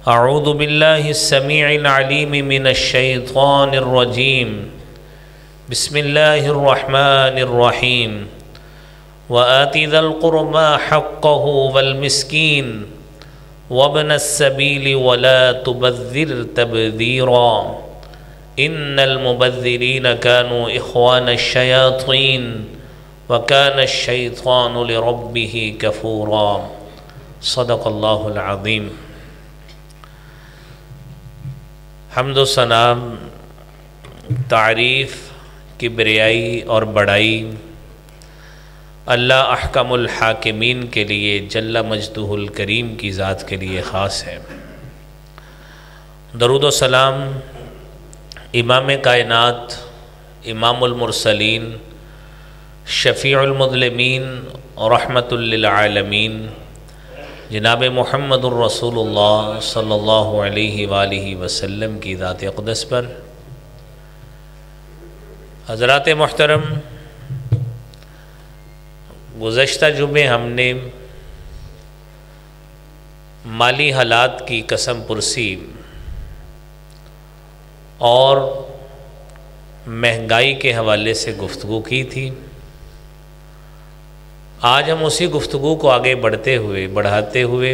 اعوذ باللہ السمیع العلیم من الشیطان الرجیم بسم اللہ الرحمن الرحیم وآت ذا القربى حقه والمسکین وابن السبیل ولا تبذر تبذیرا ان المبذرین كانوا اخوان الشیاطین وكان الشیطان لربه کفورا صدق اللہ العظیم۔ حمد و ثنا، تعریف، کبریائی اور بڑائی اللہ احکم الحاکمین کے لیے جل مجدہ الکریم کی ذات کے لیے خاص ہے۔ درود و سلام امام کائنات، امام المرسلین، شفیع المظلمین، رحمت للعالمین جناب محمد الرسول اللہ صلی اللہ علیہ وآلہ وسلم کی ذات اقدس پر۔ حضرات محترم، گزشتہ جمعے ہم نے مالی حالات کی قسم پرسی اور مہنگائی کے حوالے سے گفتگو کی تھی۔ آج ہم اسی گفتگو کو آگے بڑھاتے ہوئے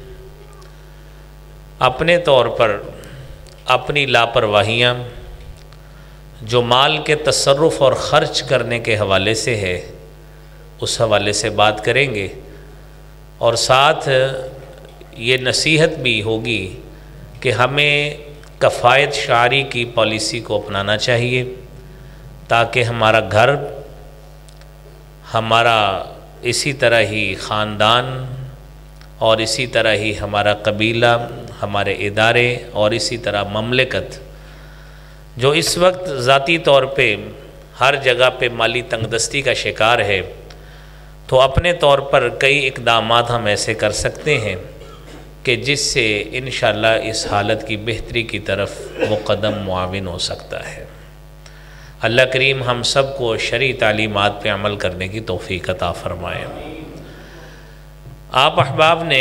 اپنے طور پر اپنی لاپرواہیاں جو مال کے تصرف اور خرچ کرنے کے حوالے سے ہے اس حوالے سے بات کریں گے، اور ساتھ یہ نصیحت بھی ہوگی کہ ہمیں کفایت شعاری کی پالیسی کو اپنانا چاہیے تاکہ ہمارا گھر، ہمارا اسی طرح ہی خاندان اور اسی طرح ہی ہمارا قبیلہ، ہمارے ادارے اور اسی طرح مملکت جو اس وقت ذاتی طور پہ ہر جگہ پہ مالی تنگ دستی کا شکار ہے، تو اپنے طور پر کئی اقدامات ہم ایسے کر سکتے ہیں کہ جس سے انشاءاللہ اس حالت کی بہتری کی طرف وہ قدم معاون ہو سکتا ہے۔ اللہ کریم ہم سب کو شرعی تعلیمات پہ عمل کرنے کی توفیق عطا فرمائے۔ آپ احباب نے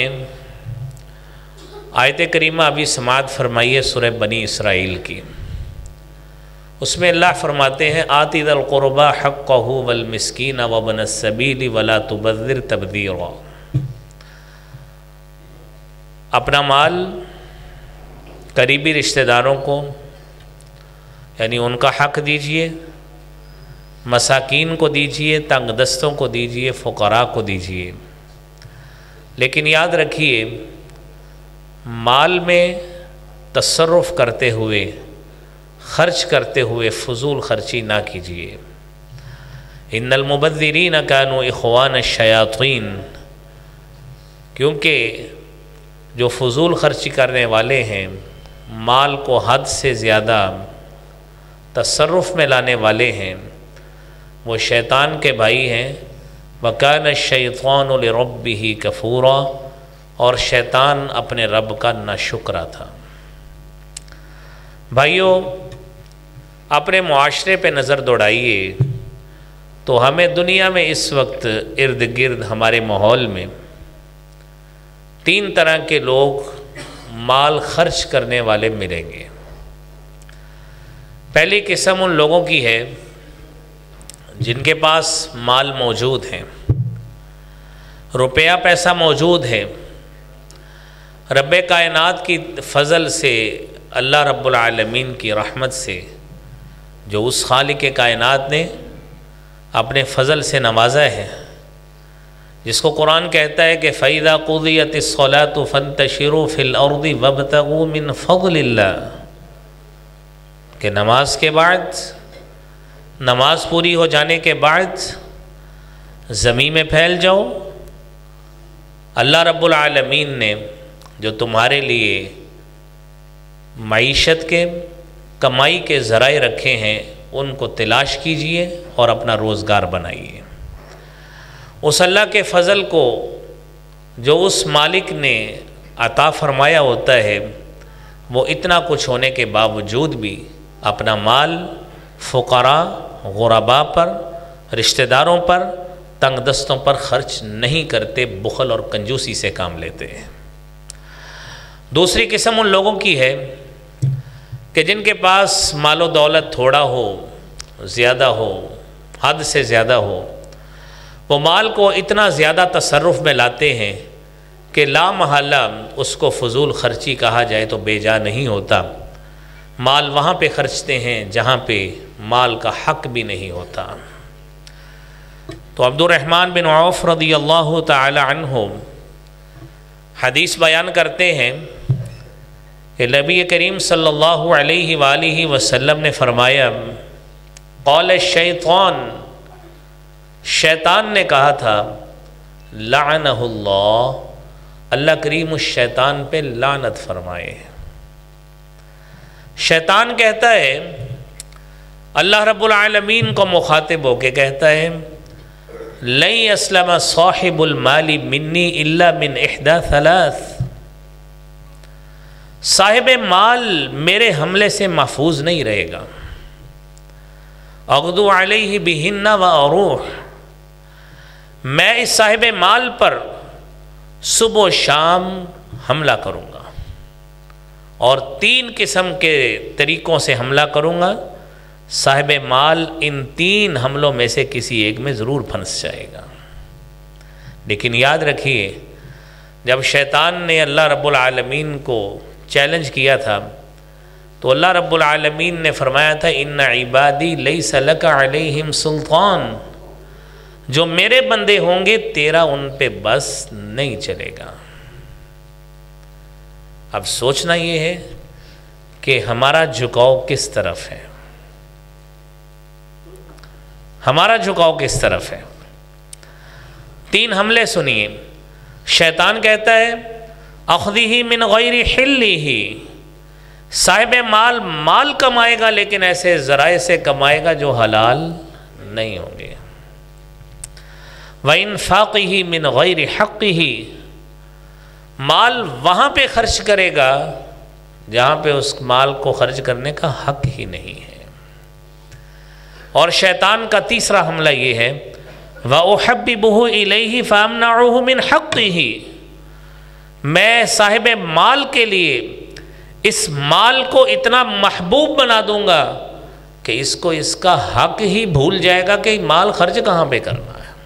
آیت کریمہ ابھی سماعت فرمائی ہے سورہ بنی اسرائیل کی۔ اس میں اللہ فرماتے ہیں آت ذی القربى حقہ والمسکین وابن السبیل ولا تبذر تبذیرا۔ اپنا مال قریبی رشتہ داروں کو یعنی ان کا حق دیجئے، مساکین کو دیجئے، تنگ دستوں کو دیجئے، فقراء کو دیجئے، لیکن یاد رکھیے مال میں تصرف کرتے ہوئے، خرچ کرتے ہوئے فضول خرچی نہ کیجئے۔ ان المبذرین کانوا اخوان الشیاطین، کیونکہ جو فضول خرچی کرنے والے ہیں، مال کو حد سے زیادہ تصرف میں لانے والے ہیں، وہ شیطان کے بھائی ہیں۔ وَكَانَ الشَّيْطَانُ لِرَبِّهِ كَفُورًا، اور شیطان اپنے رب کا ناشکرا تھا۔ بھائیو، اپنے معاشرے پہ نظر دوڑائیے تو ہمیں دنیا میں اس وقت ارد گرد ہمارے ماحول میں تین طرح کے لوگ مال خرچ کرنے والے ملیں گے۔ پہلی قسم ان لوگوں کی ہے جن کے پاس مال موجود ہے، روپیہ پیسہ موجود ہے، رب کائنات کی فضل سے، اللہ رب العالمین کی رحمت سے، جو اس خالق کائنات نے اپنے فضل سے نوازا ہے، جس کو قرآن کہتا ہے کہ فَإِذَا قُضِيَتِ الصَّلَاةُ فَانتَشِرُوا فِي الْأَرْضِ وَابْتَغُوا مِنْ فَضْلِ اللَّهِ، کہ نماز کے بعد، نماز پوری ہو جانے کے بعد زمین میں پھیل جاؤ۔ اللہ رب العالمین نے جو تمہارے لیے معیشت کے، کمائی کے ذرائع رکھے ہیں ان کو تلاش کیجئے اور اپنا روزگار بنائیے۔ اس اللہ کے فضل کو جو اس مالک نے عطا فرمایا ہوتا ہے، وہ اتنا کچھ ہونے کے باوجود بھی اپنا مال فقراء، غرباء پر، رشتہ داروں پر، تنگ دستوں پر خرچ نہیں کرتے، بخل اور کنجوسی سے کام لیتے ہیں۔ دوسری قسم ان لوگوں کی ہے کہ جن کے پاس مال و دولت تھوڑا ہو، زیادہ ہو، حد سے زیادہ ہو، وہ مال کو اتنا زیادہ تصرف میں لاتے ہیں کہ لا محالہ اس کو فضول خرچی کہا جائے تو بے جا نہیں ہوتا۔ مال وہاں پہ خرچتے ہیں جہاں پہ مال کا حق بھی نہیں ہوتا۔ تو عبد الرحمن بن عوف رضی اللہ تعالی عنہ حدیث بیان کرتے ہیں کہ نبی کریم صلی اللہ علیہ وآلہ وسلم نے فرمایا، قال الشیطان، شیطان نے کہا تھا، لعنہ اللہ، اللہ کریم اس شیطان پہ لعنت فرمائے۔ شیطان کہتا ہے، اللہ رب العالمین کو مخاطب ہو کے کہتا ہے، لن یسلم صاحب المال منی الا من احدى ثلاث، صاحب مال میرے حملے سے محفوظ نہیں رہے گا، اغدو علیہ بہن و اروح، میں اس صاحب مال پر صبح و شام حملہ کروں گا، اور 3 قسم کے طریقوں سے حملہ کروں گا، صاحب مال ان 3 حملوں میں سے کسی ایک میں ضرور پھنس جائے گا۔ لیکن یاد رکھیے، جب شیطان نے اللہ رب العالمین کو چیلنج کیا تھا تو اللہ رب العالمین نے فرمایا تھا، ان عبادی لیس لک علیہم سلطان، جو میرے بندے ہوں گے تیرا ان پہ بس نہیں چلے گا۔ اب سوچنا یہ ہے کہ ہمارا جھکاؤ کس طرف ہے، ہمارا جھکاؤ کس طرف ہے۔ 3 حملے سنیے۔ شیطان کہتا ہے، اخذہ من غیر حلہ، صاحب مال مال کمائے گا لیکن ایسے ذرائع سے کمائے گا جو حلال نہیں ہوں گے۔ وَإِنفَاقِهِ مِنْ غَيْرِ حَقِّهِ، مال وہاں پہ خرچ کرے گا جہاں پہ اس مال کو خرچ کرنے کا حق ہی نہیں ہے۔ اور شیطان کا تیسرا حملہ یہ ہے، وَأُحَبِّبُهُ إِلَيْهِ فَأَمْنَعُهُ مِنْ حَقِّهِ، میں صاحب مال کے لیے اس مال کو اتنا محبوب بنا دوں گا کہ اس کو اس کا حق ہی بھول جائے گا کہ مال خرچ کہاں پہ کرنا ہے۔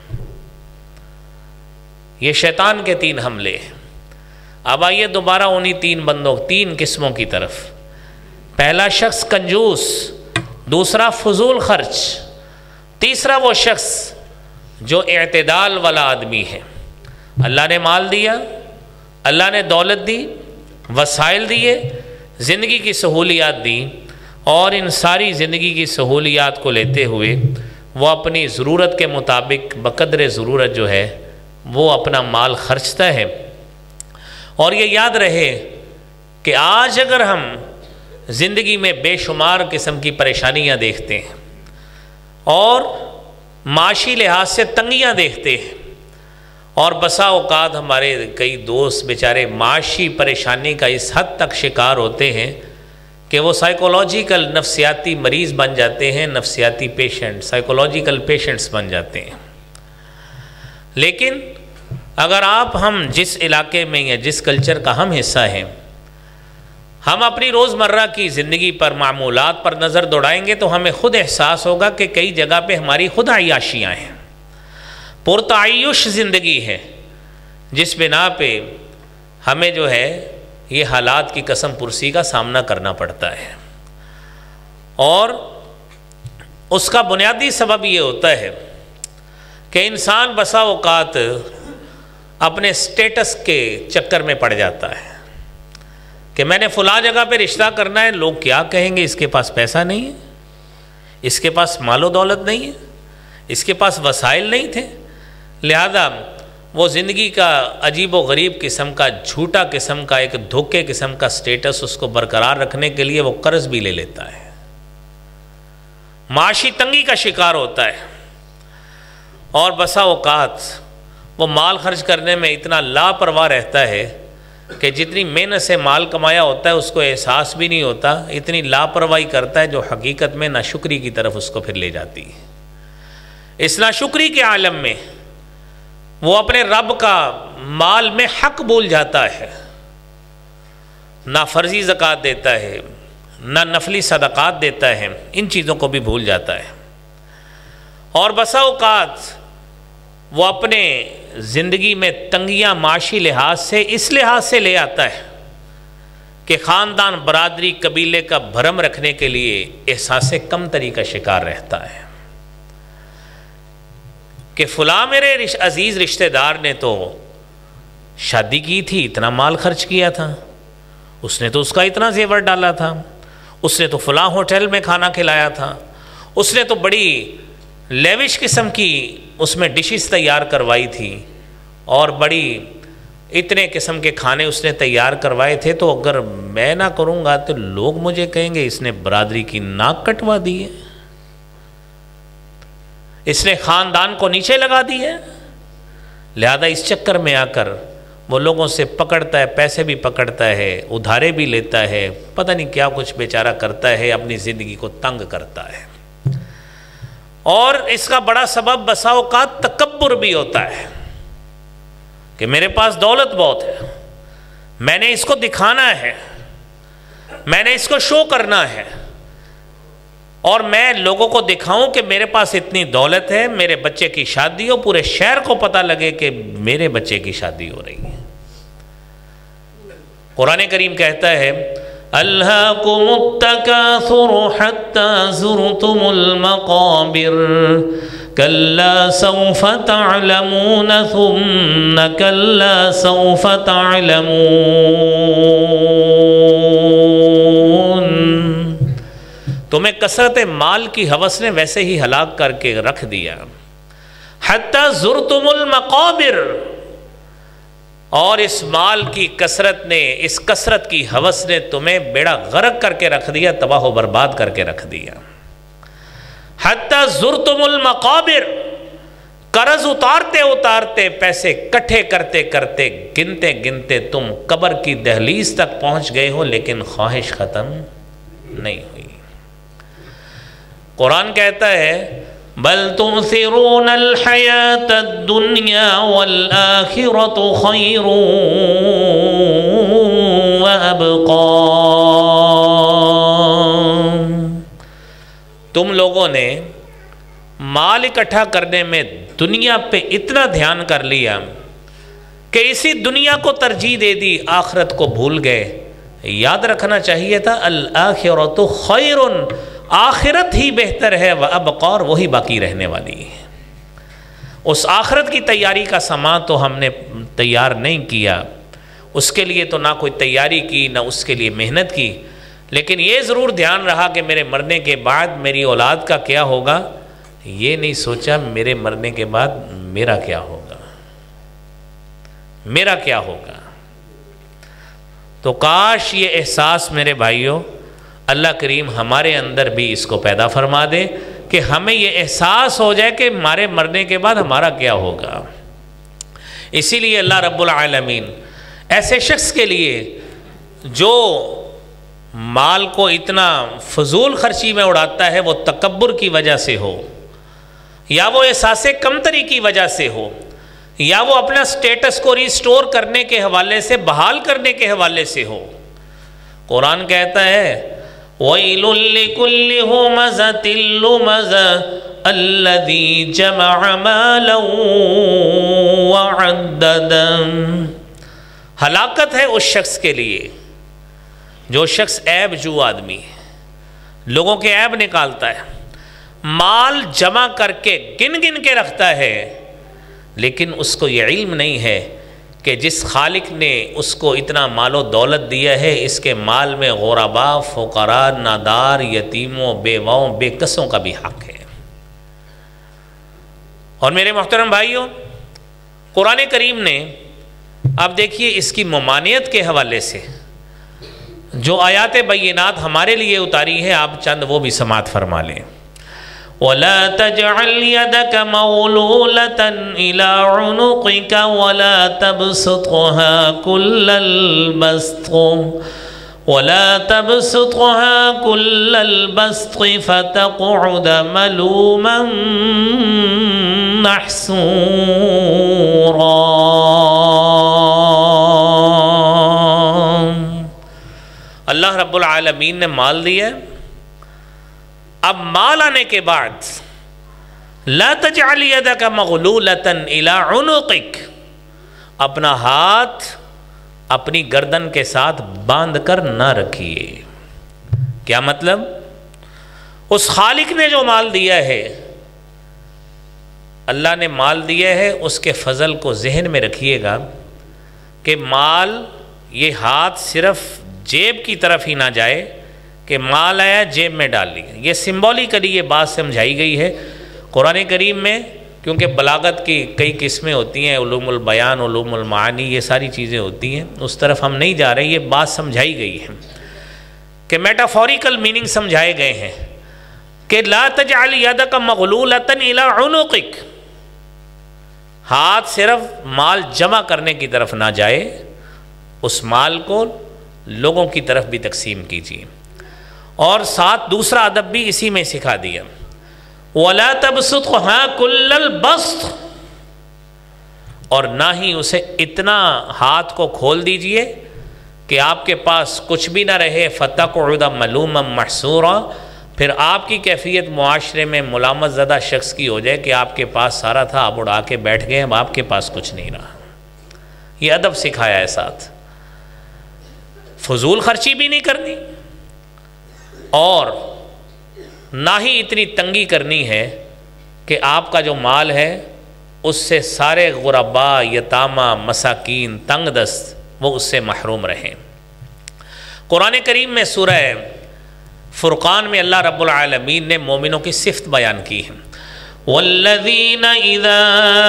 یہ شیطان کے 3 حملے ہیں۔ اب آئیے دوبارہ انہی 3 بندوں 3 قسموں کی طرف۔ پہلا شخص کنجوس، دوسرا فضول خرچ، تیسرا وہ شخص جو اعتدال والا آدمی ہے۔ اللہ نے مال دیا، اللہ نے دولت دی، وسائل دیے، زندگی کی سہولیات دی، اور ان ساری زندگی کی سہولیات کو لیتے ہوئے وہ اپنی ضرورت کے مطابق بقدر ضرورت جو ہے وہ اپنا مال خرچتا ہے۔ اور یہ یاد رہے کہ آج اگر ہم زندگی میں بے شمار قسم کی پریشانیاں دیکھتے ہیں اور معاشی لحاظ سے تنگیاں دیکھتے ہیں، اور بسا اوقات ہمارے کئی دوست بیچارے معاشی پریشانی کا اس حد تک شکار ہوتے ہیں کہ وہ سائیکولوجیکل نفسیاتی مریض بن جاتے ہیں، نفسیاتی پیشنٹ، سائیکولوجیکل پیشنٹس بن جاتے ہیں۔ لیکن اگر ہم جس علاقے میں یا جس کلچر کا ہم حصہ ہیں، ہم اپنی روزمرہ کی زندگی پر معمولات پر نظر دوڑائیں گے تو ہمیں خود احساس ہوگا کہ کئی جگہ پہ ہماری خود عیاشیاں ہیں، پرتعیش زندگی ہے، جس بنا پہ ہمیں جو ہے یہ حالات کی قسم پرسی کا سامنا کرنا پڑتا ہے۔ اور اس کا بنیادی سبب یہ ہوتا ہے کہ انسان بسا اوقات اپنے سٹیٹس کے چکر میں پڑ جاتا ہے کہ میں نے فلاں جگہ پہ رشتہ کرنا ہے، لوگ کیا کہیں گے، اس کے پاس پیسہ نہیں ہے، اس کے پاس مال و دولت نہیں ہے، اس کے پاس وسائل نہیں تھے، لہذا وہ زندگی کا عجیب و غریب قسم کا جھوٹا قسم کا ایک دھوکے قسم کا سٹیٹس اس کو برقرار رکھنے کے لیے وہ قرض بھی لے لیتا ہے، معاشی تنگی کا شکار ہوتا ہے، اور بسا اوقات وہ مال خرچ کرنے میں اتنا لاپرواہ رہتا ہے کہ جتنی محنت سے مال کمایا ہوتا ہے اس کو احساس بھی نہیں ہوتا، اتنی لاپرواہی کرتا ہے جو حقیقت میں ناشکری کی طرف اس کو پھر لے جاتی ہے۔ اس ناشکری کے عالم میں وہ اپنے رب کا مال میں حق بھول جاتا ہے، نہ فرضی زکوٰۃ دیتا ہے، نہ نفلی صدقات دیتا ہے، ان چیزوں کو بھی بھول جاتا ہے۔ اور بسا اوقات وہ اپنے زندگی میں تنگیاں معاشی لحاظ سے اس لحاظ سے لے آتا ہے کہ خاندان، برادری، قبیلے کا بھرم رکھنے کے لیے احساس کمتری کا شکار رہتا ہے کہ فلاں میرے عزیز رشتہ دار نے تو شادی کی تھی، اتنا مال خرچ کیا تھا، اس نے تو اس کا اتنا زیور ڈالا تھا، اس نے تو فلاں ہوٹل میں کھانا کھلایا تھا، اس نے تو بڑی لیوش قسم کی اس میں ڈشز تیار کروائی تھی اور بڑی اتنے قسم کے کھانے اس نے تیار کروائے تھے، تو اگر میں نہ کروں گا تو لوگ مجھے کہیں گے اس نے برادری کی ناک کٹوا دی ہے، اس نے خاندان کو نیچے لگا دی ہے۔ لہذا اس چکر میں آ کر وہ لوگوں سے پکڑتا ہے، پیسے بھی پکڑتا ہے، ادھارے بھی لیتا ہے، پتہ نہیں کیا کچھ بیچارہ کرتا ہے، اپنی زندگی کو تنگ کرتا ہے۔ اور اس کا بڑا سبب بسا اوقات تکبر بھی ہوتا ہے کہ میرے پاس دولت بہت ہے، میں نے اس کو دکھانا ہے، میں نے اس کو شو کرنا ہے، اور میں لوگوں کو دکھاؤں کہ میرے پاس اتنی دولت ہے، میرے بچے کی شادی ہو، پورے شہر کو پتہ لگے کہ میرے بچے کی شادی ہو رہی ہے۔ قرآن کریم کہتا ہے الہاکم التکاثر حتی زرتم المقابر کلا سوف تعلمون ثم کلا سوف تعلمون۔ تمہیں کثرت مال کی ہوس نے ویسے ہی ہلاک کر کے رکھ دیا، حتی زرتم المقابر، اور اس مال کی کثرت نے، اس کثرت کی ہوس نے تمہیں بیڑا غرق کر کے رکھ دیا، تباہ و برباد کر کے رکھ دیا۔ حتی زرتم المقابر، قرض اتارتے اتارتے، پیسے کٹھے کرتے کرتے، گنتے گنتے تم قبر کی دہلیز تک پہنچ گئے ہو، لیکن خواہش ختم نہیں ہوئی۔ قرآن کہتا ہے بل تؤثرون الحیاة الدنیا والآخرة خیر وابقا۔ تم لوگوں نے مال اکٹھا کرنے میں دنیا پہ اتنا دھیان کر لیا کہ اسی دنیا کو ترجیح دے دی، آخرت کو بھول گئے۔ یاد رکھنا چاہیے تھا الآخرۃ خیر، آخرت ہی بہتر ہے، وابقا، وہی باقی رہنے والی ہے۔ اس آخرت کی تیاری کا سامان تو ہم نے تیار نہیں کیا، اس کے لیے تو نہ کوئی تیاری کی، نہ اس کے لیے محنت کی، لیکن یہ ضرور دھیان رہا کہ میرے مرنے کے بعد میری اولاد کا کیا ہوگا، یہ نہیں سوچا میرے مرنے کے بعد میرا کیا ہوگا، میرا کیا ہوگا۔ تو کاش یہ احساس میرے بھائیوں اللہ کریم ہمارے اندر بھی اس کو پیدا فرما دے کہ ہمیں یہ احساس ہو جائے کہ ہمارے مرنے کے بعد ہمارا کیا ہوگا۔ اسی لیے اللہ رب العالمین ایسے شخص کے لیے جو مال کو اتنا فضول خرچی میں اڑاتا ہے، وہ تکبر کی وجہ سے ہو، یا وہ احساس کمتری کی وجہ سے ہو، یا وہ اپنا سٹیٹس کو ریسٹور کرنے کے حوالے سے، بحال کرنے کے حوالے سے ہو، قرآن کہتا ہے وَيْلٌ لِكُلِّ هُمَزَةٍ لُمَزَةٍ الَّذِي جَمَعَ مَالًا وَعَدَّدًا۔ ہلاکت ہے اس شخص کے لیے جو شخص عیب جو آدمی ہے، لوگوں کے عیب نکالتا ہے، مال جمع کر کے گن گن کے رکھتا ہے، لیکن اس کو یہ علم نہیں ہے کہ جس خالق نے اس کو اتنا مال و دولت دیا ہے، اس کے مال میں غرباء، فقراء، نادار، یتیموں، بیواؤں، بے کسوں کا بھی حق ہے۔ اور میرے محترم بھائیوں، قرآن کریم نے اب دیکھیے اس کی ممانعت کے حوالے سے جو آیات بینات ہمارے لیے اتاری ہے، آپ چند وہ بھی سماعت فرما لیں۔ وَلَا تَجْعَلْ يَدَكَ مَغْلُولَةً إِلَىٰ عُنُقِكَ وَلَا تَبْسُطْهَا كُلَّ الْبَسْطِ فَتَقْعُدَ مَلُومًا مَحْسُورًا۔ اللہ رب العالمین نے مال دیا ہے، اب مال آنے کے بعد لا تجعل یدک مغلولۃ الی عنقک، اپنا ہاتھ اپنی گردن کے ساتھ باندھ کر نہ رکھیے۔ کیا مطلب؟ اس خالق نے جو مال دیا ہے، اللہ نے مال دیا ہے، اس کے فضل کو ذہن میں رکھیے گا کہ مال، یہ ہاتھ صرف جیب کی طرف ہی نہ جائے کہ مال آیا جیب میں ڈال لیا۔ یہ سمبولیکلی یہ بات سمجھائی گئی ہے قرآن کریم میں، کیونکہ بلاغت کی کئی قسمیں ہوتی ہیں، علوم البیان، علوم المعانی، یہ ساری چیزیں ہوتی ہیں، اس طرف ہم نہیں جا رہے۔ یہ بات سمجھائی گئی ہے کہ میٹافوریکل میننگ سمجھائے گئے ہیں کہ لا تجعل یدک مغلولۃ الی عنقک، ہاتھ صرف مال جمع کرنے کی طرف نہ جائے، اس مال کو لوگوں کی طرف بھی تقسیم کیجیے۔ اور ساتھ دوسرا ادب بھی اسی میں سکھا دیا، وَلَا تَبْسُطْهَا كُلَّ الْبَسْطِ، اور نہ ہی اسے اتنا ہاتھ کو کھول دیجئے کہ آپ کے پاس کچھ بھی نہ رہے، فَتَقْعُدَ مَلُومًا مَحْسُورًا، پھر آپ کی کیفیت معاشرے میں ملامت زدہ شخص کی ہو جائے کہ آپ کے پاس سارا تھا، آپ اڑا کے بیٹھ گئے، اب آپ کے پاس کچھ نہیں رہا۔ یہ ادب سکھایا ہے ساتھ، فضول خرچی بھی نہیں کرنی اور نہ ہی اتنی تنگی کرنی ہے کہ آپ کا جو مال ہے اس سے سارے غرباء، یتامہ، مساکین، تنگ دست وہ اس سے محروم رہیں۔ قرآن کریم میں سورہ فرقان میں اللہ رب العالمین نے مومنوں کی صفت بیان کی ہے، والذین اذا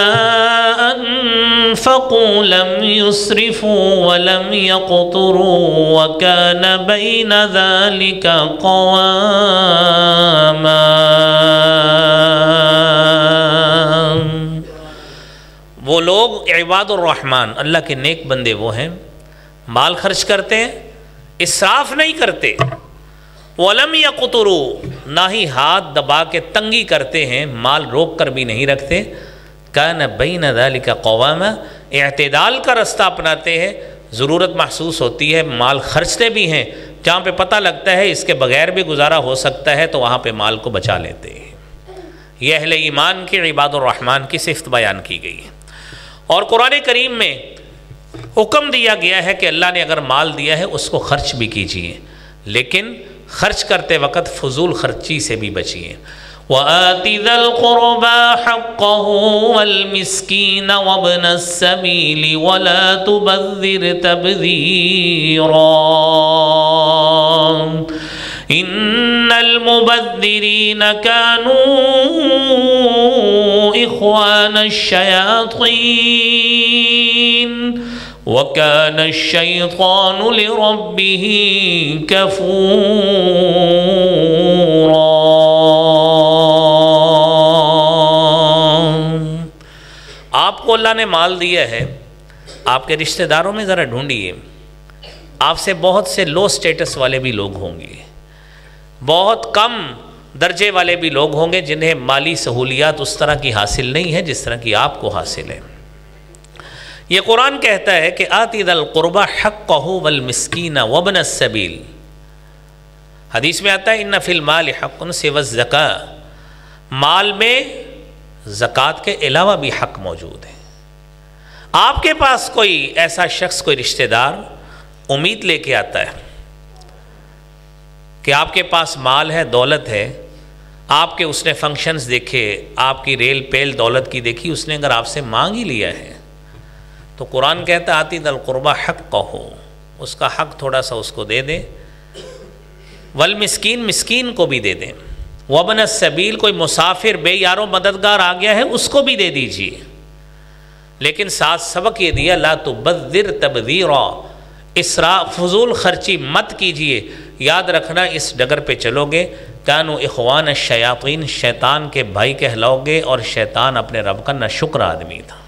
انفقوا لم يسرفوا ولم يقتروا وكان بين ذلك قواما، وہ لوگ عباد الرحمن، اللہ کے نیک بندے وہ ہیں، مال خرچ کرتے ہیں، اسراف نہیں کرتے، وَلَمْ يَقْتُرُوا، نہ ہی ہاتھ دبا کے تنگی کرتے ہیں، مال روک کر بھی نہیں رکھتے، كَانَ بَيْنَ ذَلِكَ قَوَامًا، اعتدال کا رستہ اپناتے ہیں، ضرورت محسوس ہوتی ہے مال خرچتے بھی ہیں، جہاں پہ پتہ لگتا ہے اس کے بغیر بھی گزارا ہو سکتا ہے تو وہاں پہ مال کو بچا لیتے ہیں۔ یہ اہل ایمان کے عباد الرحمن کی صفت بیان کی گئی ہے۔ اور قرآن کریم میں حکم دیا گیا ہے کہ اللہ نے اگر مال دیا ہے اس کو خرچ بھی کیجیے، لیکن خرچ کرتے وقت فضول خرچی سے بھی بچیے۔ وَآتِ ذَا الْقُرْبَى حَقَّهُ وَالْمِسْكِينَ وَابْنَ السَّبِيلِ وَلَا تُبَذِّرْ تَبْذِيرًا إِنَّ الْمُبَذِّرِينَ كَانُوا إِخْوَانَ الشَّيَاطِينِ وَكَانَ الشَّيْطَانُ لِرَبِّهِ كَفُورًا۔ آپ کو اللہ نے مال دیا ہے، آپ کے رشتہ داروں میں ذرا ڈھونڈیے، آپ سے بہت سے لو سٹیٹس والے بھی لوگ ہوں گے، بہت کم درجے والے بھی لوگ ہوں گے جنہیں مالی سہولیات اس طرح کی حاصل نہیں ہے جس طرح کی آپ کو حاصل ہے۔ یہ قرآن کہتا ہے کہ آتی ذا القربى حقہ والمسکین وابن السبیل، حدیث میں آتا ہے ان فی المال حق سوى الزکاۃ، مال میں زکوٰۃ کے علاوہ بھی حق موجود ہے۔ آپ کے پاس کوئی ایسا شخص، کوئی رشتہ دار امید لے کے آتا ہے کہ آپ کے پاس مال ہے، دولت ہے، آپ کے اس نے فنکشنز دیکھے، آپ کی ریل پیل دولت کی دیکھی، اس نے اگر آپ سے مانگ ہی لیا ہے تو قرآن کہتا ہے آتی ذا القربى حقہ، اس کا حق تھوڑا سا اس کو دے دیں، والمسکین، مسکین کو بھی دے دیں، وابن السبیل، کوئی مسافر بے یارو مددگار آ گیا ہے اس کو بھی دے دیجیے، لیکن ساتھ سبق یہ دیا لا تبذر تبذیرا، اسراف فضول خرچی مت کیجیے، یاد رکھنا اس ڈگر پہ چلو گے کانوا اخوان الشیاطین، شیطان کے بھائی کہلاؤ گے، اور شیطان اپنے رب کا ناشکر آدمی تھا۔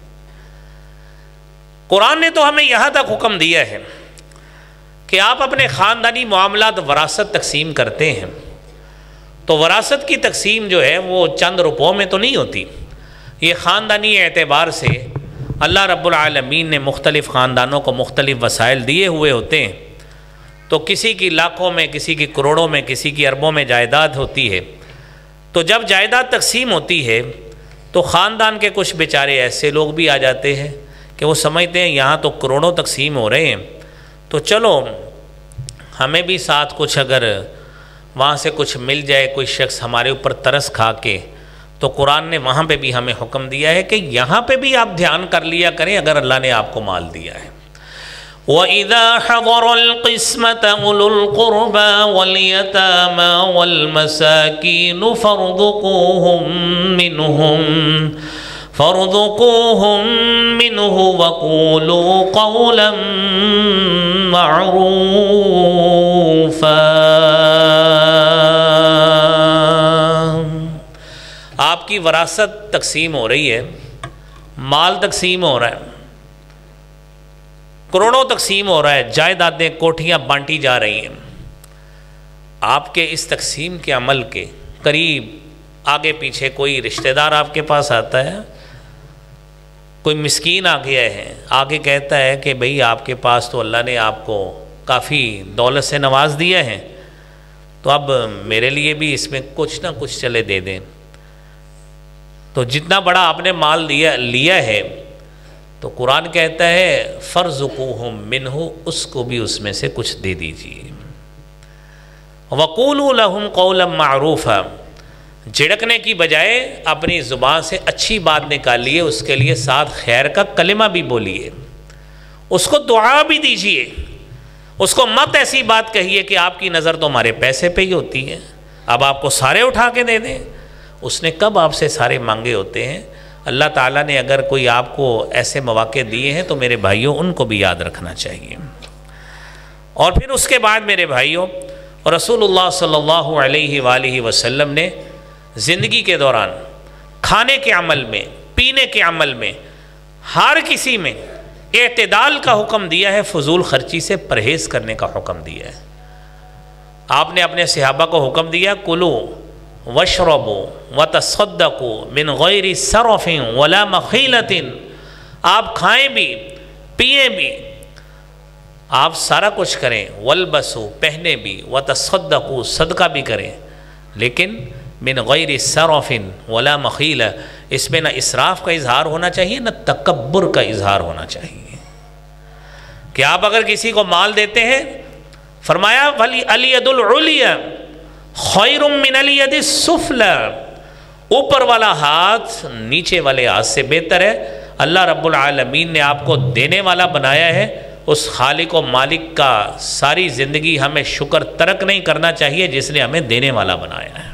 قرآن نے تو ہمیں یہاں تک حکم دیا ہے کہ آپ اپنے خاندانی معاملات وراثت تقسیم کرتے ہیں تو وراثت کی تقسیم جو ہے وہ چند روپوں میں تو نہیں ہوتی، یہ خاندانی اعتبار سے اللہ رب العالمین نے مختلف خاندانوں کو مختلف وسائل دیے ہوئے ہوتے ہیں، تو کسی کی لاکھوں میں، کسی کی کروڑوں میں، کسی کی اربوں میں جائیداد ہوتی ہے۔ تو جب جائیداد تقسیم ہوتی ہے تو خاندان کے کچھ بیچارے ایسے لوگ بھی آ جاتے ہیں کہ وہ سمجھتے ہیں یہاں تو کروڑوں تقسیم ہو رہے ہیں، تو چلو ہمیں بھی ساتھ کچھ اگر وہاں سے کچھ مل جائے، کوئی شخص ہمارے اوپر ترس کھا کے، تو قرآن نے وہاں پہ بھی ہمیں حکم دیا ہے کہ یہاں پہ بھی آپ دھیان کر لیا کریں اگر اللہ نے آپ کو مال دیا ہے۔ وَإِذَا حَضَرَ الْقِسْمَةَ أُولُو الْقُرْبَى وَالْيَتَامَى وَالْمَسَاكِينُ فَارْزُقُوهُم مِّنْهُ وَقُولُوا قَوْلًا مَّعْرُوفًا۔ آپ کی وراثت تقسیم ہو رہی ہے، مال تقسیم ہو رہا ہے، کروڑوں تقسیم ہو رہا ہے، جائیدادیں، کوٹھیاں بانٹی جا رہی ہیں۔ آپ کے اس تقسیم کے عمل کے قریب آگے پیچھے کوئی رشتہ دار آپ کے پاس آتا ہے، کوئی مسکین آ گیا ہے، آگے کہتا ہے کہ بھئی آپ کے پاس تو اللہ نے آپ کو کافی دولت سے نواز دیا ہے، تو اب میرے لیے بھی اس میں کچھ نہ کچھ چلے دے دیں۔ تو جتنا بڑا آپ نے مال لیا ہے تو قرآن کہتا ہے فَارْزُقُوهُم مِّنْهُ، اس کو بھی اس میں سے کچھ دے دیجئے۔ وَقُولُوا لَهُمْ قَوْلًا مَّعْرُوفًا، جھڑکنے کی بجائے اپنی زبان سے اچھی بات نکالیے، اس کے لیے ساتھ خیر کا کلمہ بھی بولیے، اس کو دعا بھی دیجئے، اس کو مت ایسی بات کہیے کہ آپ کی نظر تو ہمارے پیسے پہ ہی ہوتی ہے، اب آپ کو سارے اٹھا کے دے دیں۔ اس نے کب آپ سے سارے مانگے ہوتے ہیں؟ اللہ تعالیٰ نے اگر کوئی آپ کو ایسے مواقع دیے ہیں تو میرے بھائیوں ان کو بھی یاد رکھنا چاہیے۔ اور پھر اس کے بعد میرے بھائیوں، رسول اللہ صلی اللہ علیہ وآلہ وسلم نے زندگی کے دوران کھانے کے عمل میں، پینے کے عمل میں، ہر کسی میں اعتدال کا حکم دیا ہے، فضول خرچی سے پرہیز کرنے کا حکم دیا ہے۔ آپ نے اپنے صحابہ کو حکم دیا کلو واشربوا وتصدقوا من غیر صرف ولا مخیلۃ، آپ کھائیں بھی پئیں بھی، آپ سارا کچھ کریں، والبسوا پہنے بھی، وتصدقوا صدقہ بھی کریں، لیکن من غیر صرف ولا مخیلہ، اس میں نہ اسراف کا اظہار ہونا چاہیے نہ تکبر کا اظہار ہونا چاہیے۔ کہ آپ اگر کسی کو مال دیتے ہیں، فرمایا الید العلیٰ خیر من الید السفلی، اوپر والا ہاتھ نیچے والے ہاتھ سے بہتر ہے۔ اللہ رب العالمین نے آپ کو دینے والا بنایا ہے، اس خالق و مالک کا ساری زندگی ہمیں شکر ترک نہیں کرنا چاہیے جس نے ہمیں دینے والا بنایا ہے۔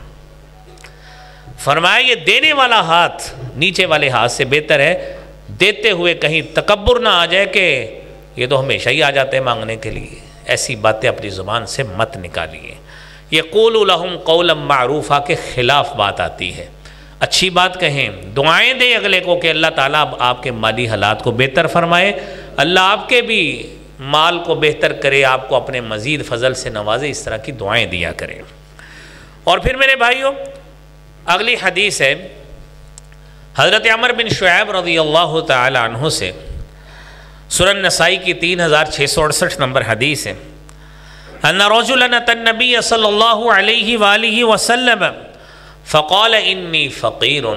فرمایا یہ دینے والا ہاتھ نیچے والے ہاتھ سے بہتر ہے، دیتے ہوئے کہیں تکبر نہ آ جائے کہ یہ تو ہمیشہ ہی آ جاتے ہیں مانگنے کے لیے، ایسی باتیں اپنی زبان سے مت نکالیے۔ یہ قولوا لہم قولا معروفا کے خلاف بات آتی ہے، اچھی بات کہیں، دعائیں دیں اگلے کو کہ اللہ تعالیٰ آپ کے مالی حالات کو بہتر فرمائے، اللہ آپ کے بھی مال کو بہتر کرے، آپ کو اپنے مزید فضل سے نوازے، اس طرح کی دعائیں دیا کریں۔ اور پھر میرے بھائیوں اگلی حدیث ہے حضرت عمر بن شعیب رضی اللہ تعالی عنہ سے، سنن نسائی کی 3668 نمبر حدیث ہے، ان رجلا اتى النبي صلی اللہ علیہ وآلہ وسلم فقال انی فقیر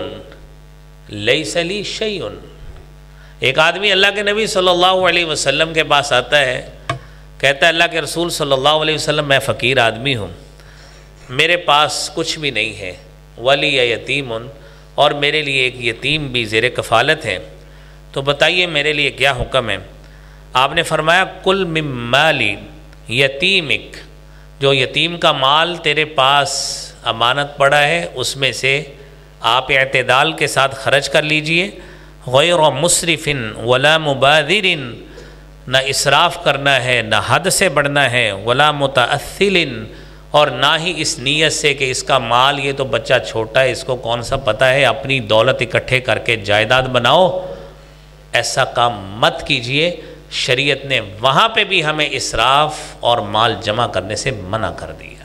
لیس لی شیء۔ ایک آدمی اللہ کے نبی صلی اللہ علیہ وسلم کے پاس آتا ہے، کہتا ہے اللہ کے رسول صلی اللہ علیہ وسلم میں فقیر آدمی ہوں، میرے پاس کچھ بھی نہیں ہے، ولی یتیم، اور میرے لیے ایک یتیم بھی زیر کفالت ہے، تو بتائیے میرے لیے کیا حکم ہے؟ آپ نے فرمایا کل من مالی یتیمک، جو یتیم کا مال تیرے پاس امانت پڑا ہے اس میں سے آپ اعتدال کے ساتھ خرچ کر لیجئے، غیر مسرف ولا مبادر، نہ اسراف کرنا ہے نہ حد سے بڑھنا ہے، ولا متأثل، اور نہ ہی اس نیت سے کہ اس کا مال یہ تو بچہ چھوٹا ہے اس کو کون سا پتہ ہے، اپنی دولت اکٹھے کر کے جائیداد بناؤ، ایسا کام مت کیجئے۔ شریعت نے وہاں پہ بھی ہمیں اسراف اور مال جمع کرنے سے منع کر دیا۔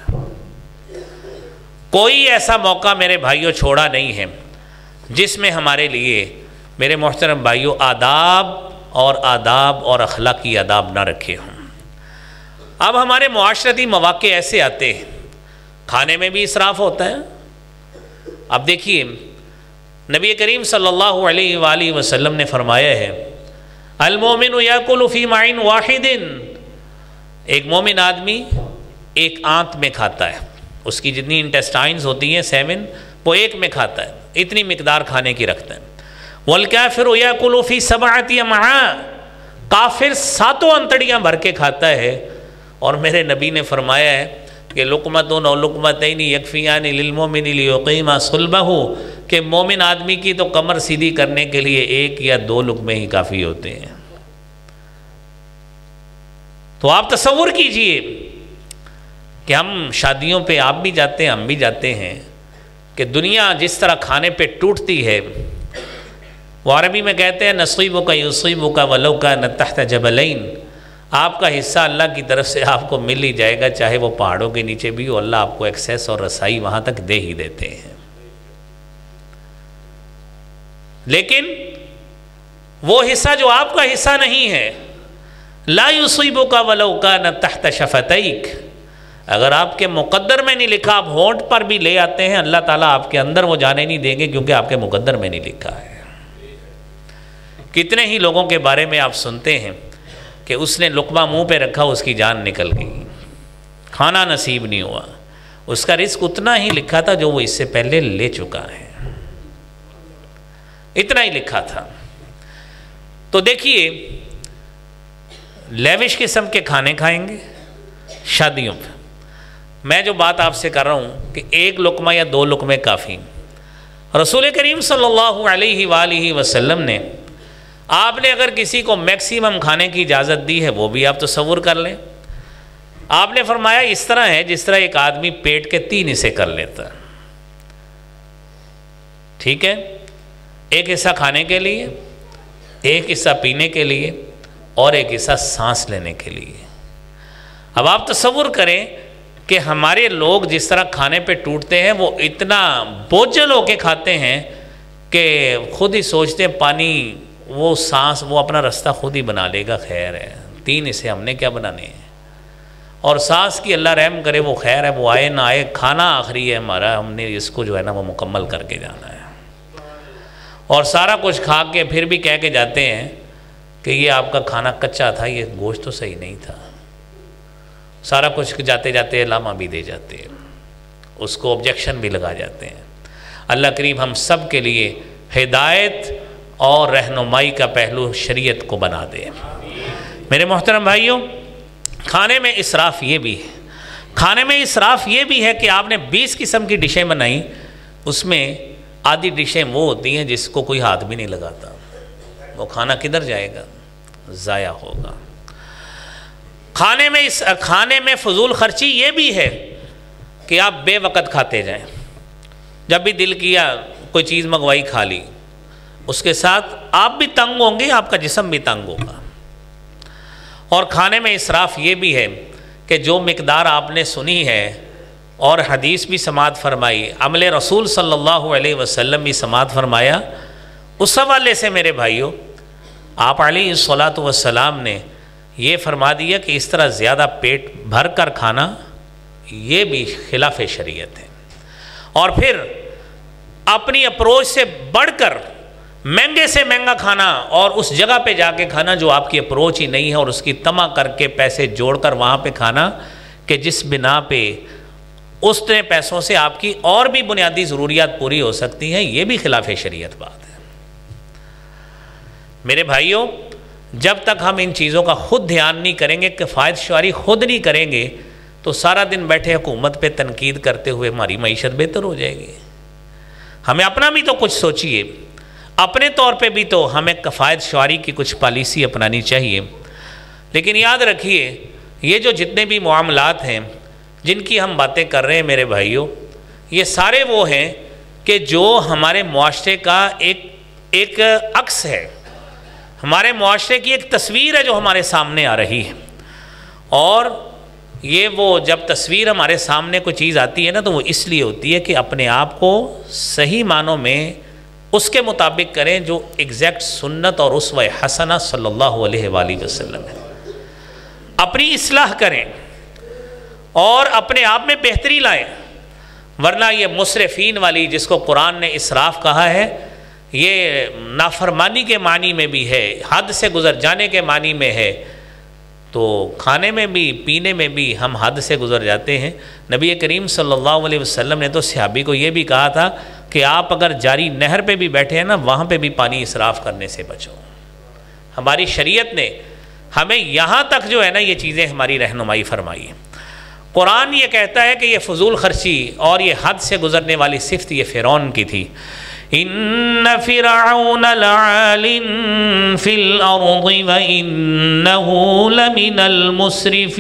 کوئی ایسا موقع میرے بھائیوں چھوڑا نہیں ہے جس میں ہمارے لیے میرے محترم بھائیوں آداب اور اخلاقی آداب نہ رکھے ہوں۔ اب ہمارے معاشرتی مواقع ایسے آتے ہیں، کھانے میں بھی اسراف ہوتا ہے۔ اب دیکھیے نبی کریم صلی اللہ علیہ وآلہ وسلم نے فرمایا ہے المومن یاکل فی معین واحد، ایک مومن آدمی ایک آنت میں کھاتا ہے، اس کی جتنی انٹیسٹائنز ہوتی ہیں 7 وہ ایک میں کھاتا ہے، اتنی مقدار کھانے کی رکھتا ہے۔ والکافر یاکل فی 7 امعاء، کافر 7 انتڑیاں بھر کے کھاتا ہے۔ اور میرے نبی نے فرمایا ہے کہ لقمتن و لقمتین یکفیان للمومن لیقیم صلبہ، کہ مومن آدمی کی تو کمر سیدھی کرنے کے لیے 1 یا 2 لقمے ہی کافی ہوتے ہیں۔ تو آپ تصور کیجئے کہ ہم شادیوں پہ آپ بھی جاتے ہیں، ہم بھی جاتے ہیں، کہ دنیا جس طرح کھانے پہ ٹوٹتی ہے، وہ عربی میں کہتے ہیں نصیبک یصیبک ولو کان تحت جبلین، آپ کا حصہ اللہ کی طرف سے آپ کو مل ہی جائے گا، چاہے وہ پہاڑوں کے نیچے بھی ہو، اللہ آپ کو ایکسیس اور رسائی وہاں تک دے ہی دیتے ہیں۔ لیکن وہ حصہ جو آپ کا حصہ نہیں ہے، لا یصیبک ولو کان تحت شفتیک، اگر آپ کے مقدر میں نہیں لکھا، آپ ہونٹ پر بھی لے آتے ہیں، اللہ تعالیٰ آپ کے اندر وہ جانے نہیں دیں گے، کیونکہ آپ کے مقدر میں نہیں لکھا ہے۔ کتنے ہی لوگوں کے بارے میں آپ سنتے ہیں کہ اس نے لقمہ منہ پہ رکھا، اس کی جان نکل گئی، کھانا نصیب نہیں ہوا، اس کا رزق اتنا ہی لکھا تھا جو وہ اس سے پہلے لے چکا ہے، اتنا ہی لکھا تھا۔ تو دیکھیے لیوش قسم کے کھانے کھائیں گے شادیوں پہ۔ میں جو بات آپ سے کر رہا ہوں کہ 1 لقمہ یا 2 لقمے کافی، رسول کریم صلی اللہ علیہ وآلہ وسلم نے آپ نے اگر کسی کو میکسیمم کھانے کی اجازت دی ہے، وہ بھی آپ تصور کر لیں۔ آپ نے فرمایا اس طرح ہے جس طرح ایک آدمی پیٹ کے 3 حصے کر لیتا ہے، ٹھیک ہے، 1 حصہ کھانے کے لیے، 1 حصہ پینے کے لیے، اور 1 حصہ سانس لینے کے لیے۔ اب آپ تصور کریں کہ ہمارے لوگ جس طرح کھانے پہ ٹوٹتے ہیں، وہ اتنا بوجھل ہو کے کھاتے ہیں کہ خود ہی سوچتے ہیں پانی، وہ سانس وہ اپنا رستہ خود ہی بنا لے گا، خیر ہے، 3 حصے ہم نے کیا بنانے ہیں۔ اور سانس کی اللہ رحم کرے، وہ خیر ہے، وہ آئے نہ آئے، کھانا آخری ہے ہمارا، ہم نے اس کو جو ہے نا وہ مکمل کر کے جانا ہے۔ اور سارا کچھ کھا کے پھر بھی کہہ کے جاتے ہیں کہ یہ آپ کا کھانا کچا تھا، یہ گوشت تو صحیح نہیں تھا، سارا کچھ جاتے جاتے علامہ بھی دے جاتے ہیں، اس کو آبجیکشن بھی لگا جاتے ہیں۔ اللہ کریم ہم سب کے لیے ہدایت اور رہنمائی کا پہلو شریعت کو بنا دے۔ میرے محترم بھائیوں، کھانے میں اسراف یہ بھی ہے، کھانے میں اسراف یہ بھی ہے کہ آپ نے 20 قسم کی ڈشیں بنائی، اس میں آدھی ڈشیں وہ ہوتی ہیں جس کو کوئی ہاتھ بھی نہیں لگاتا، وہ کھانا کدھر جائے گا؟ ضائع ہوگا۔ کھانے میں فضول خرچی یہ بھی ہے کہ آپ بے وقت کھاتے جائیں، جب بھی دل کیا کوئی چیز منگوائی کھا لی، اس کے ساتھ آپ بھی تنگ ہوں گے، آپ کا جسم بھی تنگ ہوگا۔ اور کھانے میں اسراف یہ بھی ہے کہ جو مقدار آپ نے سنی ہے اور حدیث بھی سماعت فرمائی، عمل رسول صلی اللہ علیہ وسلم بھی سماعت فرمایا، اس حوالے سے میرے بھائیوں آپ علیہ الصلاۃ والسلام نے یہ فرما دیا کہ اس طرح زیادہ پیٹ بھر کر کھانا یہ بھی خلاف شریعت ہے۔ اور پھر اپنی اپروچ سے بڑھ کر مہنگے سے مہنگا کھانا اور اس جگہ پہ جا کے کھانا جو آپ کی اپروچ ہی نہیں ہے، اور اس کی طمع کر کے پیسے جوڑ کر وہاں پہ کھانا کہ جس بنا پہ اس نے پیسوں سے آپ کی اور بھی بنیادی ضروریات پوری ہو سکتی ہیں، یہ بھی خلاف شریعت بات ہے۔ میرے بھائیوں، جب تک ہم ان چیزوں کا خود دھیان نہیں کریں گے، کفایت شعاری خود نہیں کریں گے، تو سارا دن بیٹھے حکومت پہ تنقید کرتے ہوئے ہماری معیشت بہتر ہو جائے گی۔ ہمیں اپنا بھی تو کچھ سوچیے، اپنے طور پہ بھی تو ہمیں کفایت شعاری کی کچھ پالیسی اپنانی چاہیے۔ لیکن یاد رکھیے، یہ جو جتنے بھی معاملات ہیں جن کی ہم باتیں کر رہے ہیں میرے بھائیوں، یہ سارے وہ ہیں کہ جو ہمارے معاشرے کا ایک عکس ہے، ہمارے معاشرے کی ایک تصویر ہے جو ہمارے سامنے آ رہی ہے۔ اور یہ وہ جب تصویر ہمارے سامنے کوئی چیز آتی ہے نا، تو وہ اس لیے ہوتی ہے کہ اپنے آپ کو صحیح معنوں میں اس کے مطابق کریں جو ایگزیکٹ سنت اور اسوہ حسنہ صلی اللہ علیہ وآلہ وسلم ہے، اپنی اصلاح کریں۔ اور اپنے آپ میں بہتری لائیں، ورنہ یہ مسرفین والی جس کو قرآن نے اسراف کہا ہے، یہ نافرمانی کے معنی میں بھی ہے، حد سے گزر جانے کے معنی میں ہے۔ تو کھانے میں بھی پینے میں بھی ہم حد سے گزر جاتے ہیں۔ نبی کریم صلی اللہ علیہ وسلم نے تو صحابی کو یہ بھی کہا تھا کہ آپ اگر جاری نہر پہ بھی بیٹھے ہیں نا، وہاں پہ بھی پانی اسراف کرنے سے بچو۔ ہماری شریعت نے ہمیں یہاں تک جو ہے نا یہ چیزیں ہماری رہنمائی فرمائی ہے۔ قرآن یہ کہتا ہے کہ یہ فضول خرچی اور یہ حد سے گزرنے والی صفت یہ فرعون کی تھی۔ ان فرعون لعال فی الارض وانہ لمن المسرفین۔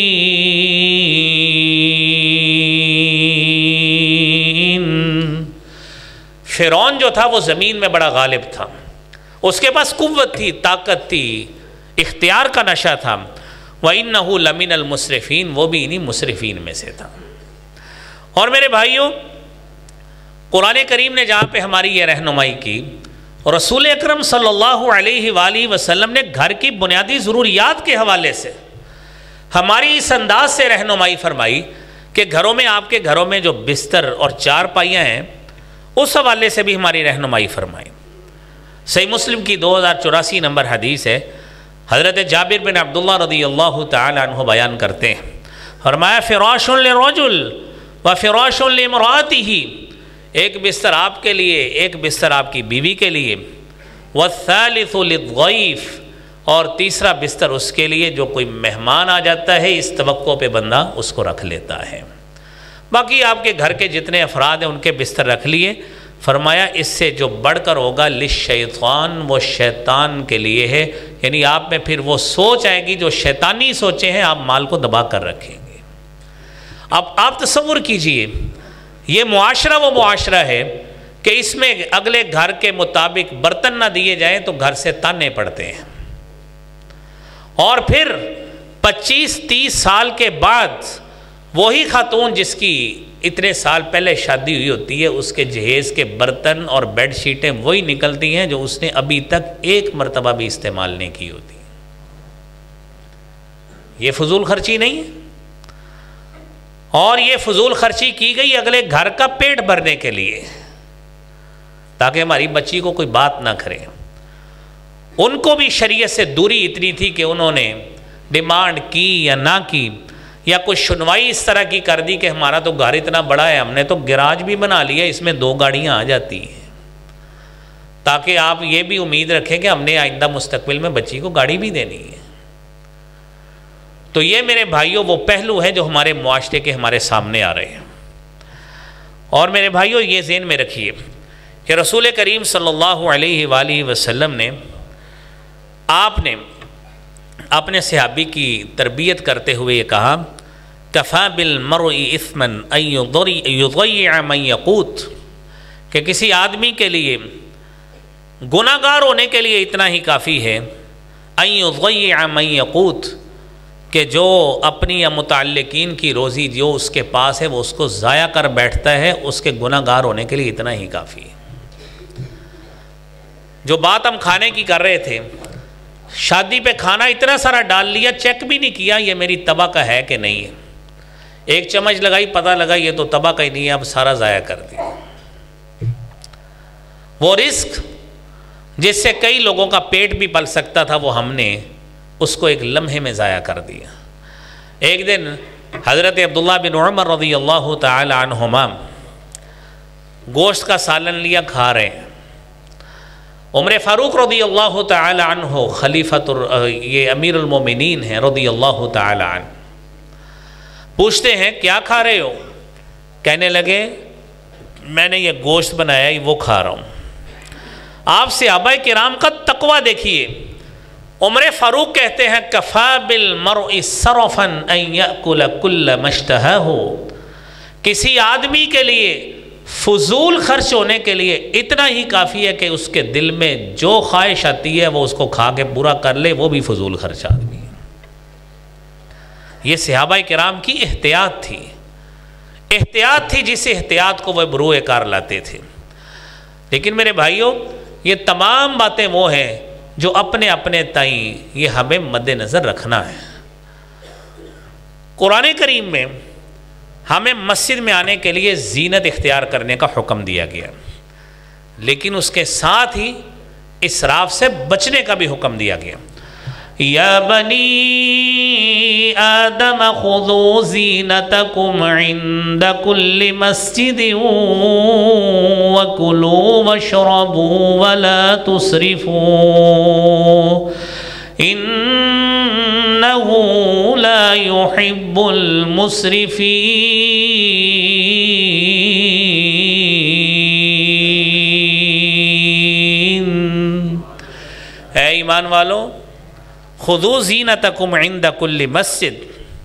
فرعون جو تھا وہ زمین میں بڑا غالب تھا، اس کے پاس قوت تھی، طاقت تھی، اختیار کا نشہ تھا۔ وَإِنَّهُ لَمِنَ الْمُسْرِفِينَ، وہ بھی انہی مسرفین میں سے تھا۔ اور میرے بھائیوں، قرآن کریم نے جہاں پہ ہماری یہ رہنمائی کی، رسول اکرم صلی اللہ علیہ وآلہ وسلم نے گھر کی بنیادی ضروریات کے حوالے سے ہماری اس انداز سے رہنمائی فرمائی کہ گھروں میں، آپ کے گھروں میں جو بستر اور چارپائیاں ہیں، اس حوالے سے بھی ہماری رہنمائی فرمائی۔ صحیح مسلم کی 2084 نمبر حدیث ہے، حضرت جابر بن عبداللہ رضی اللہ تعالی عنہ بیان کرتے ہیں، فرمایا فراش للرجل وفراش لامرأته، ایک بستر آپ کے لیے، ایک بستر آپ کی بیوی کے لیے، والثالث للضیف، اور تیسرا بستر اس کے لیے جو کوئی مہمان آ جاتا ہے، اس توقع پہ بندہ اس کو رکھ لیتا ہے۔ باقی آپ کے گھر کے جتنے افراد ہیں ان کے بستر رکھ لیے۔ فرمایا اس سے جو بڑھ کر ہوگا للشیطان، وہ شیطان کے لیے ہے، یعنی آپ میں پھر وہ سوچ آئے گی جو شیطانی سوچیں ہیں، آپ مال کو دبا کر رکھیں گے۔ اب آپ تصور کیجئے، یہ معاشرہ وہ معاشرہ ہے کہ اس میں اگلے گھر کے مطابق برتن نہ دیے جائیں تو گھر سے تانے پڑتے ہیں، اور پھر 25-30 سال کے بعد وہی خاتون جس کی اتنے سال پہلے شادی ہوئی ہوتی ہے، اس کے جہیز کے برتن اور بیڈ شیٹیں وہی نکلتی ہیں جو اس نے ابھی تک ایک مرتبہ بھی استعمال نہیں کی ہوتی۔ یہ فضول خرچی نہیں ہے، اور یہ فضول خرچی کی گئی اگلے گھر کا پیٹ بھرنے کے لیے، تاکہ ہماری بچی کو کوئی بات نہ کرے۔ ان کو بھی شریعت سے دوری اتنی تھی کہ انہوں نے ڈیمانڈ کی یا نہ کی، یا کچھ سنوائی اس طرح کی کر دی کہ ہمارا تو گھر اتنا بڑا ہے، ہم نے تو گراج بھی بنا لیا، اس میں 2 گاڑیاں آ جاتی ہیں، تاکہ آپ یہ بھی امید رکھیں کہ ہم نے آئندہ مستقبل میں بچی کو گاڑی بھی دینی ہے۔ تو یہ میرے بھائیوں وہ پہلو ہیں جو ہمارے معاشرے کے ہمارے سامنے آ رہے ہیں۔ اور میرے بھائیوں یہ ذہن میں رکھیے کہ رسول کریم صلی اللہ علیہ وآلہ وسلم نے، آپ نے اپنے صحابی کی تربیت کرتے ہوئے یہ کہا، کفا بالمرء اثما ان یضیع من یقوت، کہ کسی آدمی کے لیے گناہ گار ہونے کے لیے اتنا ہی کافی ہے، ان یضیع من یقوت، کہ جو اپنی یا متعلقین کی روزی جو اس کے پاس ہے وہ اس کو ضائع کر بیٹھتا ہے، اس کے گناہ گار ہونے کے لیے اتنا ہی کافی ہے۔ جو بات ہم کھانے کی کر رہے تھے، شادی پہ کھانا اتنا سارا ڈال لیا، چیک بھی نہیں کیا یہ میری تباہ کا ہے کہ نہیں ہے، ایک چمچ لگائی، پتہ لگا یہ تو تباہ کا ہی نہیں ہے، اب سارا ضائع کر دیا۔ وہ رزق جس سے کئی لوگوں کا پیٹ بھی پل سکتا تھا، وہ ہم نے اس کو ایک لمحے میں ضائع کر دیا۔ ایک دن حضرت عبداللہ بن عمر رضی اللہ تعالی عنہما گوشت کا سالن لیا، کھا رہے ہیں۔ عمر فاروق رضی اللہ تعالی عنہ خلیفۃ یہ امیر المومنین ہیں رضی اللہ تعالی عنہ، پوچھتے ہیں کیا کھا رہے ہو؟ کہنے لگے میں نے یہ گوشت بنایا ہے، وہ کھا رہا ہوں۔ آپ صحابہ کرام کا تقویٰ دیکھیے، عمر فاروق کہتے ہیں کفا بالمرء صرفا ان یأکل کل ما اشتہاہ، کسی آدمی کے لیے فضول خرچ ہونے کے لیے اتنا ہی کافی ہے کہ اس کے دل میں جو خواہش آتی ہے وہ اس کو کھا کے پورا کر لے، وہ بھی فضول خرچ آدمی ہے۔ یہ صحابہ کرام کی احتیاط تھی، احتیاط تھی جس احتیاط کو وہ بروئے کار لاتے تھے۔ لیکن میرے بھائیوں، یہ تمام باتیں وہ ہیں جو اپنے اپنے تئیں یہ ہمیں مد نظر رکھنا ہے۔ قرآن کریم میں ہمیں مسجد میں آنے کے لیے زینت اختیار کرنے کا حکم دیا گیا، لیکن اس کے ساتھ ہی اسراف سے بچنے کا بھی حکم دیا گیا۔ یا بنی آدم خذوا زینتکم عند کل مسجد وکلوا واشربوا ولا تسرفوا انہ لا يحب المسرفین۔ اے ایمان والو، خذوا زینتکم عند کل مسجد،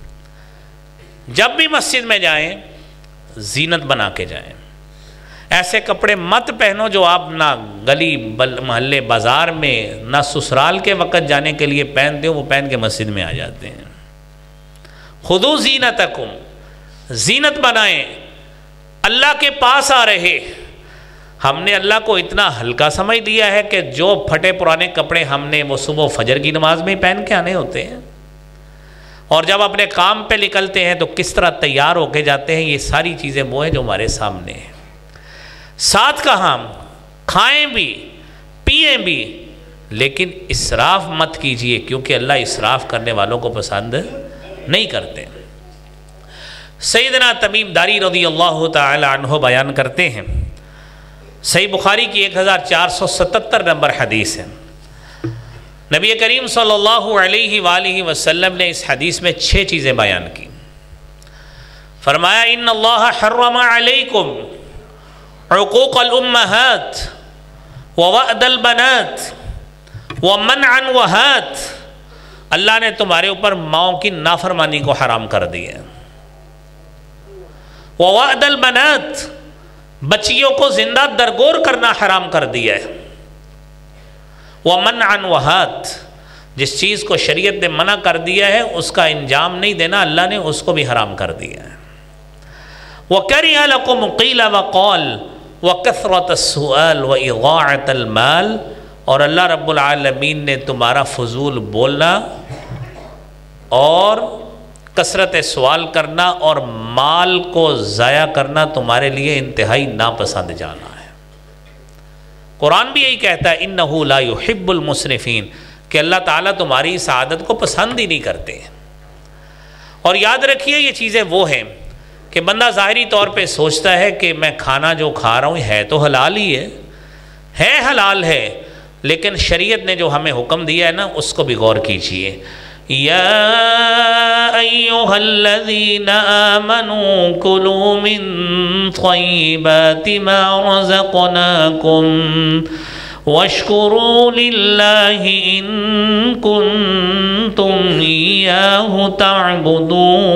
جب بھی مسجد میں جائیں زینت بنا کے جائیں۔ ایسے کپڑے مت پہنو جو آپ نہ گلی محلے بازار میں نہ سسرال کے وقت جانے کے لیے پہنتے ہو، وہ پہن کے مسجد میں آ جاتے ہیں۔ خذوا زینتکم، زینت بنائیں، اللہ کے پاس آ رہے۔ ہم نے اللہ کو اتنا ہلکا سمجھ لیا ہے کہ جو پھٹے پرانے کپڑے ہم نے وہ صبح فجر کی نماز میں پہن کے آنے ہوتے ہیں، اور جب اپنے کام پہ نکلتے ہیں تو کس طرح تیار ہو کے جاتے ہیں۔ یہ ساری چیزیں وہ ہیں جو ہمارے سامنے ہیں۔ ساتھ کہاں کھائیں بھی پئیں بھی، لیکن اسراف مت کیجئے، کیونکہ اللہ اسراف کرنے والوں کو پسند نہیں کرتے۔ سیدنا تمیم داری رضی اللہ تعالی عنہ بیان کرتے ہیں، صحیح بخاری کی 1477 نمبر حدیث ہے، نبی کریم صلی اللہ علیہ وآلہ وسلم نے اس حدیث میں 6 چیزیں بیان کی۔ فرمایا ان اللہ حرم علیکم عقوق الامہات ووعد البنات ومنع وہات، اللہ نے تمہارے اوپر ماؤں کی نافرمانی کو حرام کر دی ہے۔ ووعد البنات، بچیوں کو زندہ درگور کرنا حرام کر دیا ہے۔ ومنع وہات، جس چیز کو شریعت نے منع کر دیا ہے اس کا انجام نہیں دینا، اللہ نے اس کو بھی حرام کر دیا ہے۔ وَكَرِهَ لَكُمْ قِيلَ وَقَالَ وَكَثْرَةَ السُّؤَالِ وَإِضَاعَةَ الْمَالِ، اور اللہ رب العالمین نے تمہارا فضول بولنا اور کثرت سوال کرنا اور مال کو ضائع کرنا تمہارے لیے انتہائی ناپسند جانا ہے۔ قرآن بھی یہی کہتا ہے اِنَّهُ لَا يُحِبُّ الْمُسْرِفِينَ، کہ اللہ تعالیٰ تمہاری اس عادت کو پسند ہی نہیں کرتے۔ اور یاد رکھیے یہ چیزیں وہ ہیں کہ بندہ ظاہری طور پہ سوچتا ہے کہ میں کھانا جو کھا رہا ہوں ہے تو حلال ہی ہے حلال ہے، لیکن شریعت نے جو ہمیں حکم دیا ہے نا اس کو بھی غور کیجئے۔ یا ایہا الذین آمنوا کلوا من طیبات ما رزقناکم واشکروا للہ ان کنتم ایاہ تعبدون۔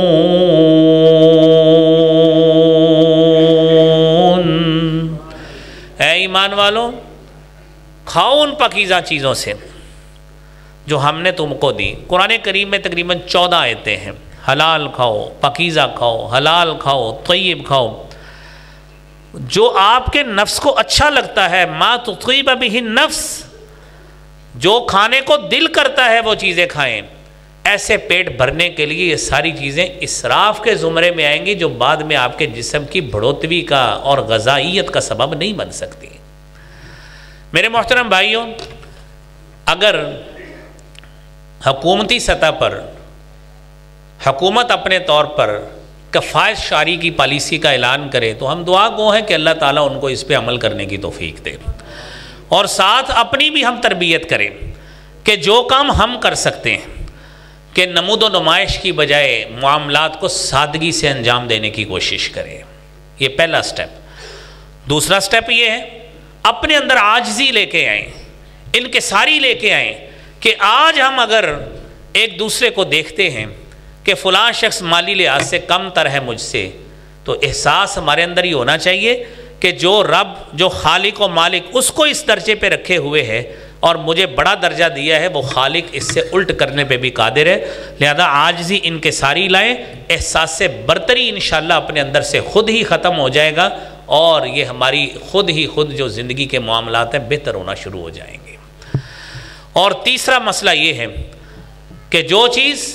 اے ایمان والو، کھاؤ ان پاکیزہ چیزوں سے جو ہم نے تم کو دی۔ قرآن کریم میں تقریباً 14 آیتیں ہیں، حلال کھاؤ، پاکیزہ کھاؤ، حلال کھاؤ، طیب کھاؤ، جو آپ کے نفس کو اچھا لگتا ہے، ما تطیب بہ النفس، جو کھانے کو دل کرتا ہے وہ چیزیں کھائیں۔ ایسے پیٹ بھرنے کے لیے یہ ساری چیزیں اسراف کے زمرے میں آئیں گی جو بعد میں آپ کے جسم کی بڑھوتری کا اور غذائیت کا سبب نہیں بن سکتی۔ میرے محترم بھائیوں، اگر حکومتی سطح پر حکومت اپنے طور پر کفایت شاری کی پالیسی کا اعلان کرے تو ہم دعا گو ہیں کہ اللہ تعالیٰ ان کو اس پہ عمل کرنے کی توفیق دے، اور ساتھ اپنی بھی ہم تربیت کریں کہ جو کام ہم کر سکتے ہیں کہ نمود و نمائش کی بجائے معاملات کو سادگی سے انجام دینے کی کوشش کریں۔ یہ پہلا سٹیپ۔ دوسرا سٹیپ یہ ہے اپنے اندر عاجزی لے کے آئیں، انکساری لے کے آئیں کہ آج ہم اگر ایک دوسرے کو دیکھتے ہیں کہ فلاں شخص مالی لحاظ سے کم تر ہے مجھ سے، تو احساس ہمارے اندر ہی ہونا چاہیے کہ جو رب، جو خالق و مالک اس کو اس درجے پہ رکھے ہوئے ہے اور مجھے بڑا درجہ دیا ہے، وہ خالق اس سے الٹ کرنے پہ بھی قادر ہے۔ لہذا عاجزی انکساری لائیں، احساس سے برتری انشاءاللہ اپنے اندر سے خود ہی ختم ہو جائے گا، اور یہ ہماری خود جو زندگی کے معاملات ہیں بہتر ہونا شروع ہو جائیں گے۔ اور تیسرا مسئلہ یہ ہے کہ جو چیز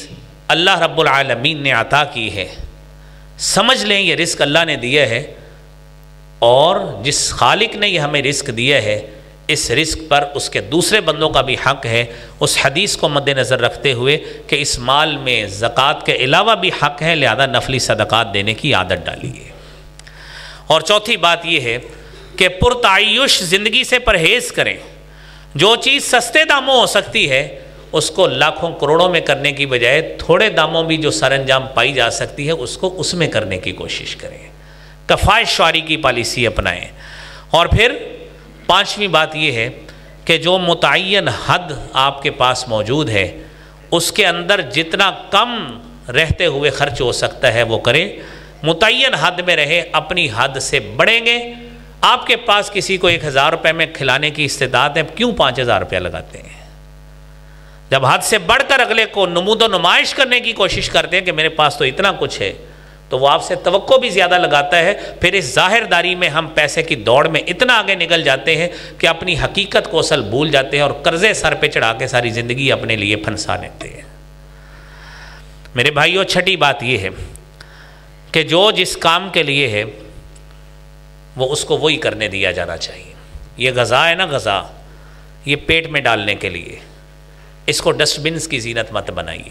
اللہ رب العالمین نے عطا کی ہے، سمجھ لیں یہ رزق اللہ نے دیا ہے، اور جس خالق نے یہ ہمیں رزق دیا ہے اس رزق پر اس کے دوسرے بندوں کا بھی حق ہے۔ اس حدیث کو مد نظر رکھتے ہوئے کہ اس مال میں زکوٰۃ کے علاوہ بھی حق ہے، لہذا نفلی صدقات دینے کی عادت ڈالیے۔ اور چوتھی بات یہ ہے کہ پرتعیش زندگی سے پرہیز کریں۔ جو چیز سستے داموں ہو سکتی ہے اس کو لاکھوں کروڑوں میں کرنے کی بجائے تھوڑے داموں بھی جو سر انجام پائی جا سکتی ہے اس کو اس میں کرنے کی کوشش کریں، کفایت شعاری کی پالیسی اپنائیں۔ اور پھر پانچویں بات یہ ہے کہ جو متعین حد آپ کے پاس موجود ہے اس کے اندر جتنا کم رہتے ہوئے خرچ ہو سکتا ہے وہ کریں، متعین حد میں رہے، اپنی حد سے بڑھیں گے۔ آپ کے پاس کسی کو 1000 روپے میں کھلانے کی استطاعت ہے، کیوں 5000 روپیہ لگاتے ہیں؟ جب حد سے بڑھ کر اگلے کو نمود و نمائش کرنے کی کوشش کرتے ہیں کہ میرے پاس تو اتنا کچھ ہے، تو وہ آپ سے توقع بھی زیادہ لگاتا ہے۔ پھر اس ظاہر داری میں ہم پیسے کی دوڑ میں اتنا آگے نکل جاتے ہیں کہ اپنی حقیقت کو اصل بھول جاتے ہیں اور قرضے سر پہ چڑھا کے ساری زندگی اپنے لیے پھنسا لیتے ہیں۔ میرے بھائیو، چھٹی بات یہ ہے کہ جو جس کام کے لیے ہے وہ اس کو وہی کرنے دیا جانا چاہیے۔ یہ غذا ہے نا، غذا یہ پیٹ میں ڈالنے کے لیے، اس کو ڈسٹ بنس کی زینت مت بنائیے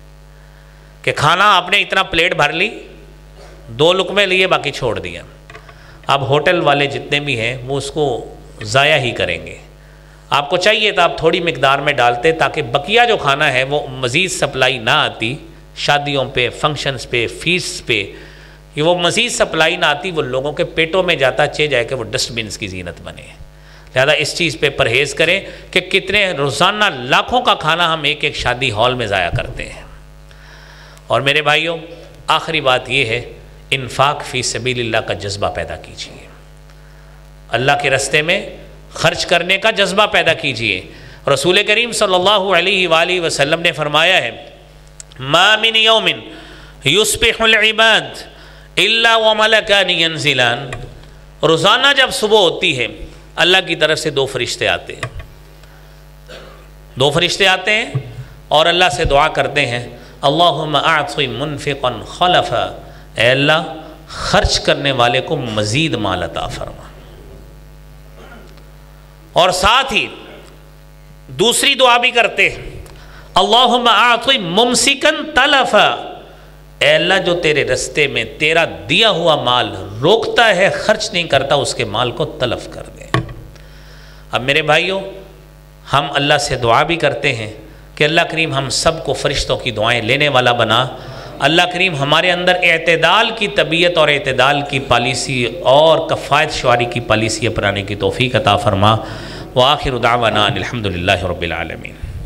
کہ کھانا آپ نے اتنا پلیٹ بھر لی، 2 لقمے لیے باقی چھوڑ دیا۔ اب ہوٹل والے جتنے بھی ہیں وہ اس کو ضائع ہی کریں گے۔ آپ کو چاہیے تو آپ تھوڑی مقدار میں ڈالتے تاکہ بقیہ جو کھانا ہے وہ مزید سپلائی نہ آتی، شادیوں پہ، فنکشنز پہ، فیسٹ پہ یہ وہ مزید سپلائی نہ آتی، وہ لوگوں کے پیٹوں میں جاتا، چہ جائے کہ وہ ڈسٹ بنس کی زینت بنے۔ لہذا اس چیز پہ پرہیز کریں کہ کتنے روزانہ لاکھوں کا کھانا ہم ایک ایک شادی ہال میں ضائع کرتے ہیں۔ اور میرے بھائیوں، آخری بات یہ ہے، انفاق فی سبیل اللہ کا جذبہ پیدا کیجیے، اللہ کے راستے میں خرچ کرنے کا جذبہ پیدا کیجیے۔ رسول کریم صلی اللہ علیہ وآلہ وسلم نے فرمایا ہے، ما من یوم یصبح العباد الا وملکان ینزلان، روزانہ جب صبح ہوتی ہے اللہ کی طرف سے 2 فرشتے آتے ہیں، 2 فرشتے آتے ہیں اور اللہ سے دعا کرتے ہیں، اللہم اعطِ منفقا خلفا، اے اللہ خرچ کرنے والے کو مزید مال عطا فرما۔ اور ساتھ ہی دوسری دعا بھی کرتے ہیں، اللہم اعطِ ممسکا تلفا، اے اللہ جو تیرے رستے میں تیرا دیا ہوا مال روکتا ہے، خرچ نہیں کرتا، اس کے مال کو تلف کر دے۔ اب میرے بھائیوں، ہم اللہ سے دعا بھی کرتے ہیں کہ اللہ کریم ہم سب کو فرشتوں کی دعائیں لینے والا بنا۔ اللہ کریم ہمارے اندر اعتدال کی طبیعت اور اعتدال کی پالیسی اور کفایت شعاری کی پالیسی اپنانے کی توفیق عطا فرما۔ وآخر دعوانا الحمدللہ رب العالمین۔